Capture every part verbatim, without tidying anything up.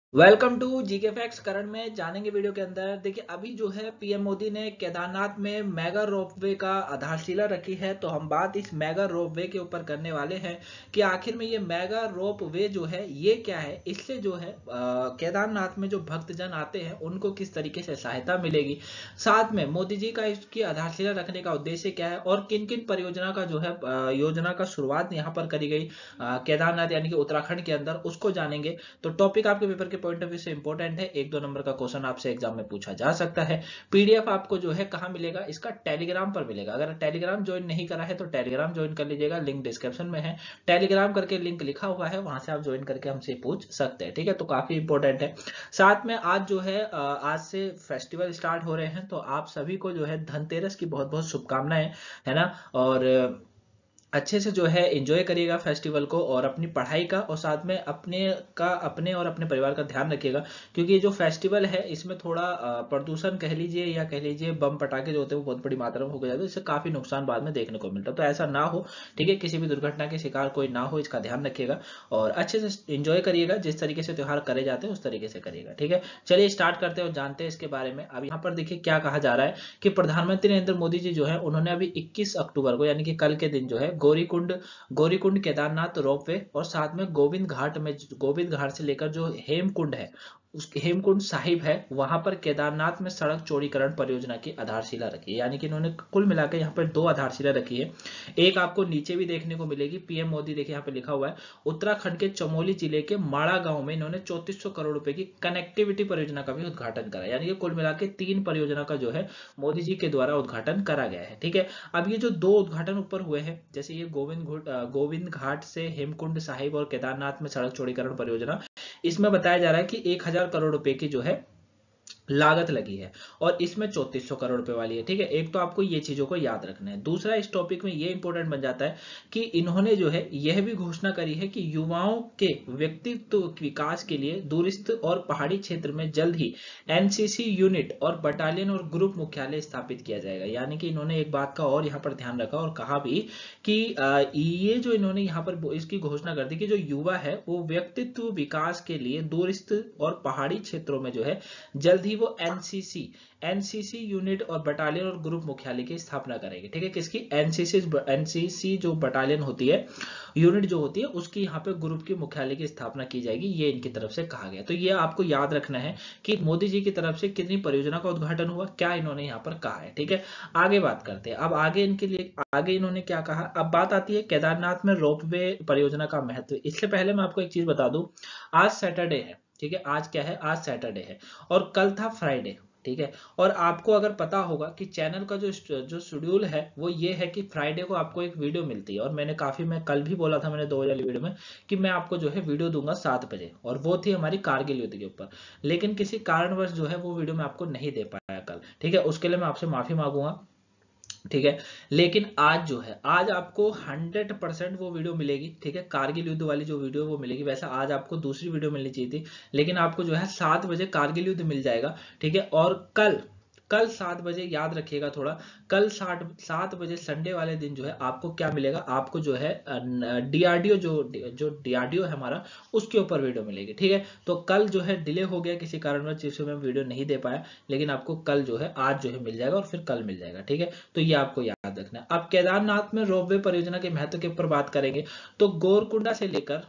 Welcome to GK facts. करण में जानेंगे वीडियो के अंदर। देखिए, अभी जो है पीएम मोदी ने केदारनाथ में मेगा रोपवे का आधारशिला रखी है, तो हम बात इस मेगा रोपवे के ऊपर करने वाले हैं कि आखिर में ये मेगा रोपवे जो है ये क्या है। इससे जो है आ, केदारनाथ में जो भक्तजन आते हैं उनको किस तरीके से सहायता मिलेगी, साथ में मोदी जी का इसकी आधारशिला रखने का उद्देश्य क्या है और किन किन परियोजना का जो है आ, योजना का शुरुआत यहाँ पर करी गई आ, केदारनाथ यानी कि उत्तराखंड के अंदर, उसको जानेंगे। तो टॉपिक आपके पेपर के पॉइंट ऑफ व्यू से इंपॉर्टेंट है, एक दो नंबर का क्वेश्चन आपसे एग्जाम में पूछा जा सकता है। पीडीएफ आपको जो है कहाँ मिलेगा, इसका टेलीग्राम पर मिलेगा। अगर टेलीग्राम ज्वाइन नहीं करा है तो टेलीग्राम ज्वाइन कर लीजिएगा, लिंक डिस्क्रिप्शन में है। टेलीग्राम करके लिंक लिखा हुआ है, वहां से आप ज्वाइन करके हमसे पूछ सकते हैं। ठीक है, तो काफी इंपॉर्टेंट है। साथ में आज जो है आज से फेस्टिवल स्टार्ट हो रहे हैं, तो आप सभी को जो है धनतेरस की बहुत बहुत शुभकामनाएं, है ना। और अच्छे से जो है एंजॉय करिएगा फेस्टिवल को, और अपनी पढ़ाई का और साथ में अपने का अपने और अपने परिवार का ध्यान रखिएगा, क्योंकि ये जो फेस्टिवल है इसमें थोड़ा प्रदूषण कह लीजिए या कह लीजिए बम पटाखे जो होते हैं वो बहुत बड़ी मात्रा में हो जाते हैं, इससे काफी नुकसान बाद में देखने को मिलता है। तो ऐसा ना हो, ठीक है, किसी भी दुर्घटना के शिकार कोई ना हो, इसका ध्यान रखिएगा और अच्छे से एंजॉय करिएगा। जिस तरीके से त्यौहार करे जाते हैं उस तरीके से करिएगा। ठीक है, चलिए स्टार्ट करते हैं और जानते हैं इसके बारे में। अब यहाँ पर देखिए क्या कहा जा रहा है कि प्रधानमंत्री नरेंद्र मोदी जी जो है उन्होंने अभी इक्कीस अक्टूबर को यानी कि कल के दिन जो है गौरीकुंड गौरीकुंड केदारनाथ रोपवे और साथ में गोविंद घाट में गोविंद घाट से लेकर जो हेमकुंड है उस हेमकुंड साहिब है, वहां पर केदारनाथ में सड़क चौड़ीकरण परियोजना की आधारशिला रखी है। यानी कि इन्होंने कुल मिलाकर यहाँ पर दो आधारशिला रखी है। एक आपको नीचे भी देखने को मिलेगी, पीएम मोदी देखिए यहाँ पे लिखा हुआ है उत्तराखंड के चमोली जिले के माड़ा गांव में इन्होंने चौतीस सौ करोड़ रुपए की कनेक्टिविटी परियोजना का भी उद्घाटन करा। यानी कि कुल मिलाकर तीन परियोजना का जो है मोदी जी के द्वारा उद्घाटन करा गया है। ठीक है, अब ये जो दो उद्घाटन ऊपर हुए हैं, जैसे ये गोविंद गोविंद घाट से हेमकुंड साहिब और केदारनाथ में सड़क चौड़ीकरण परियोजना, इसमें बताया जा रहा है कि एक हजार करोड़ रुपए की जो है लागत लगी है और इसमें चौतीस सौ करोड़ रुपए वाली है। ठीक है, एक तो आपको ये चीजों को याद रखना है। दूसरा, इस टॉपिक में ये इंपॉर्टेंट बन जाता है कि इन्होंने जो है यह भी घोषणा करी है कि युवाओं के व्यक्तित्व विकास के लिए दूरस्थ और पहाड़ी क्षेत्र में जल्द ही एनसीसी यूनिट और बटालियन और ग्रुप मुख्यालय स्थापित किया जाएगा। यानी कि इन्होंने एक बात का और यहाँ पर ध्यान रखा और कहा भी कि ये जो इन्होंने यहाँ पर इसकी घोषणा कर दी कि जो युवा है वो व्यक्तित्व विकास के लिए दूरस्थ और पहाड़ी क्षेत्रों में जो है जल्द ही वो एनसीसी एनसीसी यूनिट और बटालियन और ग्रुप मुख्यालय की स्थापना करेंगे। ठीक है, किसकी? एनसीसी एनसीसी जो बटालियन होती है, यूनिट जो होती है, उसकी यहाँ पे ग्रुप की मुख्यालय की स्थापना की जाएगी, ये इनकी तरफ से कहा गया। तो ये आपको याद रखना है कि मोदी जी की तरफ से कितनी परियोजना का उद्घाटन हुआ, क्या इन्होंने यहाँ पर कहा है। ठीक है, आगे बात करते हैं। अब आगे इनके लिए आगे इन्होंने क्या कहा। अब बात आती है केदारनाथ में रोपवे परियोजना का महत्व। इससे पहले मैं आपको एक चीज बता दूं, आज सैटरडे है। ठीक है, आज क्या है? आज सैटरडे है और कल था फ्राइडे। ठीक है, और आपको अगर पता होगा कि चैनल का जो जो शेड्यूल है वो ये है कि फ्राइडे को आपको एक वीडियो मिलती है, और मैंने काफी मैं कल भी बोला था मैंने दो वाली वीडियो में कि मैं आपको जो है वीडियो दूंगा सात बजे, और वो थी हमारी कारगिल युद्ध के ऊपर। लेकिन किसी कारणवश जो है वो वीडियो मैं आपको नहीं दे पाया कल। ठीक है, उसके लिए मैं आपसे माफी मांगूंगा। ठीक है, लेकिन आज जो है आज आपको हंड्रेड परसेंट वो वीडियो मिलेगी। ठीक है, कारगिल युद्ध वाली जो वीडियो वो मिलेगी। वैसे आज आपको दूसरी वीडियो मिलनी चाहिए थी, लेकिन आपको जो है सात बजे कारगिल युद्ध मिल जाएगा। ठीक है, और कल कल सात बजे याद रखिएगा थोड़ा, कल सात सात बजे संडे वाले दिन जो है आपको क्या मिलेगा, आपको जो है डीआरडीओ जो जो डीआरडीओ है हमारा, उसके ऊपर वीडियो मिलेगी। ठीक है, तो कल जो है डिले हो गया किसी कारणवश, जिससे मैं वीडियो नहीं दे पाया, लेकिन आपको कल जो है आज जो है मिल जाएगा और फिर कल मिल जाएगा। ठीक है, तो ये आपको याद रखना है। अब केदारनाथ में रोपवे परियोजना के महत्व के ऊपर बात करेंगे, तो गोरकुंडा से लेकर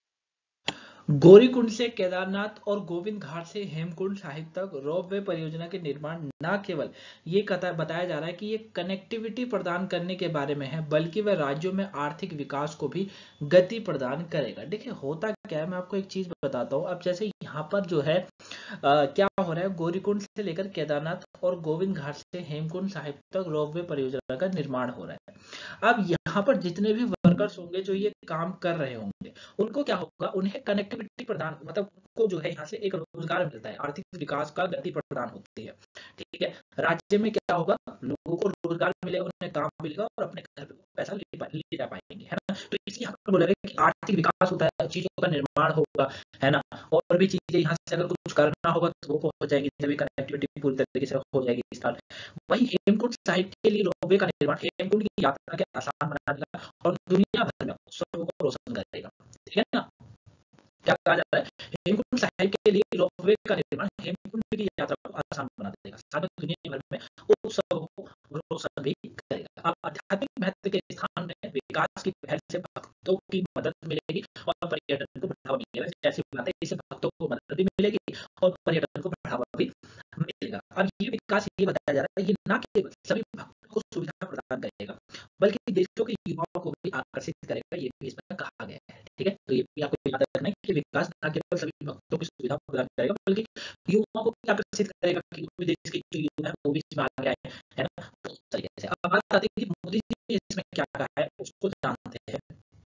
गौरीकुंड से केदारनाथ और गोविंद घाट से हेमकुंड साहिब तक रोपवे परियोजना के निर्माण न केवल ये बताया जा रहा है कि ये कनेक्टिविटी प्रदान करने के बारे में है, बल्कि वह राज्यों में आर्थिक विकास को भी गति प्रदान करेगा। देखिए होता क्या है, मैं आपको एक चीज बताता हूँ। अब जैसे यहाँ पर जो है आ, क्या हो रहा है, गौरीकुंड से लेकर केदारनाथ और गोविंद घाट से हेमकुंड साहिब तक रोपवे परियोजना का निर्माण हो रहा है। अब यहाँ पर जितने भी वर्कर्स होंगे जो ये काम कर रहे होंगे, उनको क्या होगा, उन्हें कनेक्टिविटी प्रदान, मतलब उनको जो है यहाँ से एक रोजगार मिलता है, आर्थिक विकास का गति प्रदान होती है। ठीक है, राज्य में क्या होगा, लोगों को रोजगार मिलेगा, उन्हें काम मिलेगा और अपने घर पे पैसा ले, ले जा पाएंगे, है ना। तो इसलिए यहाँ पर बोला गया कि आर्थिक विकास होता है, चीजों का निर्माण होगा, है ना। और भी चीजें यहाँ से अगर कुछ करना होगा तो वो हो जाएगी, जब कनेक्टिविटी पूरी तरीके से हो जाएगी स्टार्ट। वही हेमकुंड साहिब के लिए रोपवे का निर्माण हेमकुंड की यात्रा के आसान बना देगा और दुनिया भर में सबको रोशन करेगा। ठीक है ना। क्या कहा जा रहा है, हेमकुंड साहिब के लिए रोपवे का निर्माण हेमकुंड की यात्रा को आसान बना देगा, साथ में दुनिया भर में उत्सवों को रोशन भी करेगा। अब आध्यात्मिक महत्व के स्थान में विकास की पहल से भक्तों की मदद मिलेगी और पर्यटन को बढ़ावा मिलेगा। जैसी बात है, इससे भक्तों को मदद भी मिलेगी और पर्यटन को बढ़ावा भी मिलेगा। अब ये विकास ये बताया जा रहा है, ये ना केवल सभी भक्तों को सुविधा प्रदान करेगा, बल्कि देशों के युवाओं को भी आकर्षित करेगा, ये भी इसमें कहा गया है। ठीक है, तो ये भी आपको याद रखना है कि विकास ना केवल सभी भक्तों की सुविधा प्रदान करेगा, बल्कि युवाओं को भी आकर्षित करेगा कि कोई देश के जो युवा है वो भी इसमें आगे आए, है ना। तो इस तरीके से अब बात आती है कि मोदी जी ने इसमें क्या कहा है, उसको जानते हैं।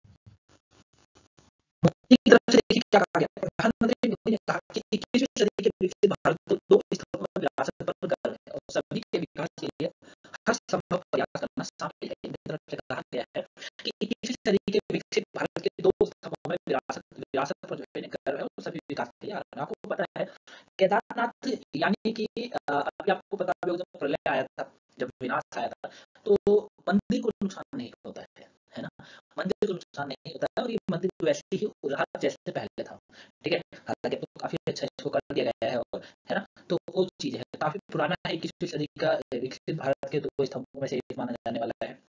मोदी की तरफ से देखिए क्या कहा गया, प्रधानमंत्री मोदी ने कहा कि इक्कीसवीं सदी के विकसित भारत को दो स्तरों पर विरासत पर गर्व है और सभी के विकास के लिए हर संभव प्रयास करना शामिल है। इनकी तरफ से कहा गया है कि इक्कीसवीं सदी के विकसित भारत के दो स्तंभों में विरासत विरासत पर जो है गर्व है और सभी विकास के लिए। आपको पता है केदारनाथ यानी कि अभी आपको पता होगा जब प्रलय आया था, जब विनाश आया था, तो मंदिर को नुकसान नहीं होता है, है ना, मंदिर को नुकसान नहीं होता है और ये मंदिर वैसे ही रहा जैसे पहले था। ठीक है, हालांकि तो काफी अच्छा इसको कर दिया गया है और, है ना, तो वो चीज है, काफी पुराना है, इक्कीसवीं सदी का विकसित भारत के दो स्तंभों में से एक माना जाने वाला है।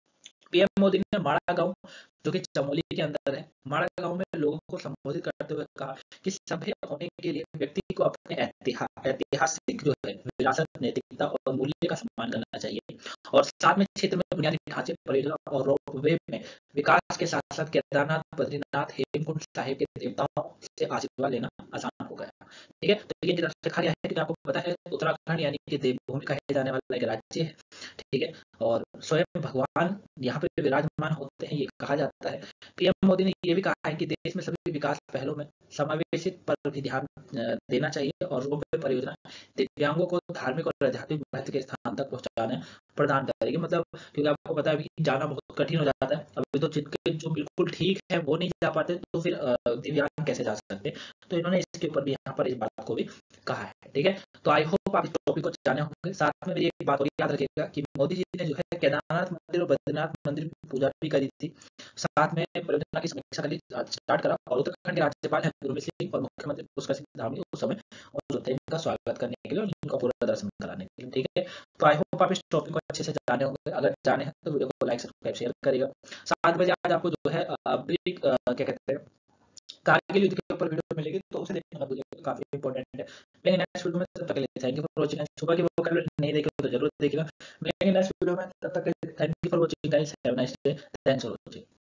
पीएम मोदी ने माड़ा गांव जो कि चमोली के अंदर है, माड़ा गांव में लोगों को संबोधित करते हुए कहा कि सभ्य होने के लिए व्यक्ति को अपने ऐतिहा, ऐतिहासिक जो है विरासत, नैतिकता और मूल्य का सम्मान करना चाहिए और साथ में क्षेत्र में बुनियादी ढांचे, परियोजना और रोपवे में विकास के साथ साथ केदारनाथ, बद्रीनाथ, हेमकुंड साहिब के देवताओं से आशीर्वाद लेना आसान हो गया। ठीक है, तो ये तरफ से कहा गया है कि आपको पता है उत्तराखंड यानी कि देवभूमि कहा जाने वाला एक राज्य है। ठीक है, और स्वयं भगवान यहाँ पे विराजमान होते हैं, ये कहा जाता है। पीएम मोदी ने ये भी कहा है कि देश में सभी विकास पहलों में समावेशित पर भी ध्यान देना चाहिए और रोपवे परियोजना दिव्यांगों को धार्मिक और आध्यात्मिक महत्व के स्थान तक पहुंचाने प्रदान करेगी। मतलब क्योंकि आपको पता है कि जाना बहुत कठिन हो जाता है, अभी तो जिनके जो बिल्कुल ठीक है वो नहीं जा पाते, तो फिर दिव्यांग कैसे जा सकते, तो इन्होंने इसके ऊपर भी यहाँ पर इस बात को भी कहा है। ठीक है, तो आई होप आप इस टॉपिक को जाने होंगे। साथ में एक बात और याद रखिएगा कि मोदी जी ने जो है केदारनाथ मंदिर और बद्रीनाथ मंदिर की पूजा भी करी थी, साथ में परियोजना की समीक्षा के लिए स्टार्ट करा और उत्तराखंड के राज्यपाल हैं गुरमीत सिंह और मुख्यमंत्री पुष्कर सिंह धामी उस समय मौजूद थे इनका स्वागत करने के लिए और इनका पूरा दर्शन कराने के लिए। ठीक है, तो आई होप आप इस टॉपिक को अच्छे से जाने होंगे। अगर जाने हैं तो वीडियो को लाइक, सब्सक्राइब, शेयर करिएगा। सात बजे आज आपको जो है ब्रीक क्या कहते हैं कारगिल युद्ध के ऊपर वीडियो मिलेगी, तो उसे देखना मत भूलिएगा, काफी इंपॉर्टेंट है। मिलेंगे नेक्स्ट वीडियो में, तब तक के लिए थैंक यू फॉर वॉचिंग। सुबह की वो कर नहीं देखे तो जरूर देखिएगा। मिलेंगे नेक्स्ट वीडियो में, तब तक thank you for watching guys, have a nice day, thanks for watching.